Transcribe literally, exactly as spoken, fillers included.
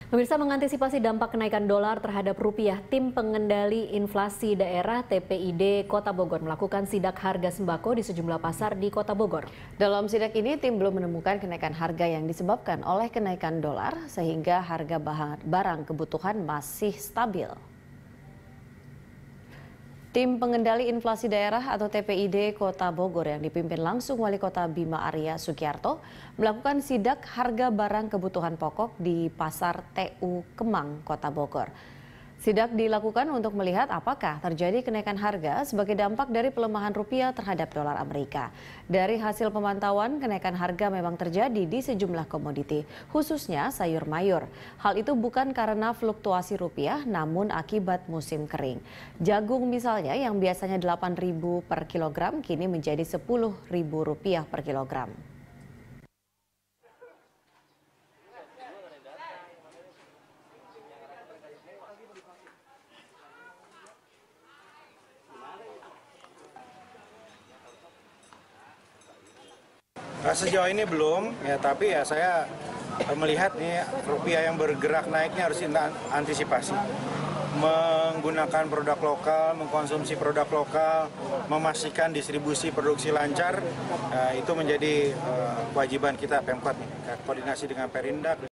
Pemirsa, mengantisipasi dampak kenaikan dolar terhadap rupiah, Tim Pengendali Inflasi Daerah T P I D Kota Bogor melakukan sidak harga sembako di sejumlah pasar di Kota Bogor. Dalam sidak ini, tim belum menemukan kenaikan harga yang disebabkan oleh kenaikan dolar, sehingga harga bahan barang kebutuhan masih stabil. Tim Pengendali Inflasi Daerah atau T P I D Kota Bogor yang dipimpin langsung Wali Kota Bima Arya Sugiarto melakukan sidak harga barang kebutuhan pokok di Pasar T U Kemang, Kota Bogor. Sidak dilakukan untuk melihat apakah terjadi kenaikan harga sebagai dampak dari pelemahan rupiah terhadap dolar Amerika. Dari hasil pemantauan, kenaikan harga memang terjadi di sejumlah komoditi, khususnya sayur mayur. Hal itu bukan karena fluktuasi rupiah, namun akibat musim kering. Jagung misalnya yang biasanya delapan ribu rupiah per kilogram, kini menjadi sepuluh ribu rupiah per kilogram. Nah, sejauh ini belum, ya tapi ya saya melihat nih rupiah yang bergerak naiknya harus kita antisipasi. Menggunakan produk lokal, mengkonsumsi produk lokal, memastikan distribusi produksi lancar, uh, itu menjadi uh, kewajiban kita Pemkot nih, koordinasi dengan Perindak.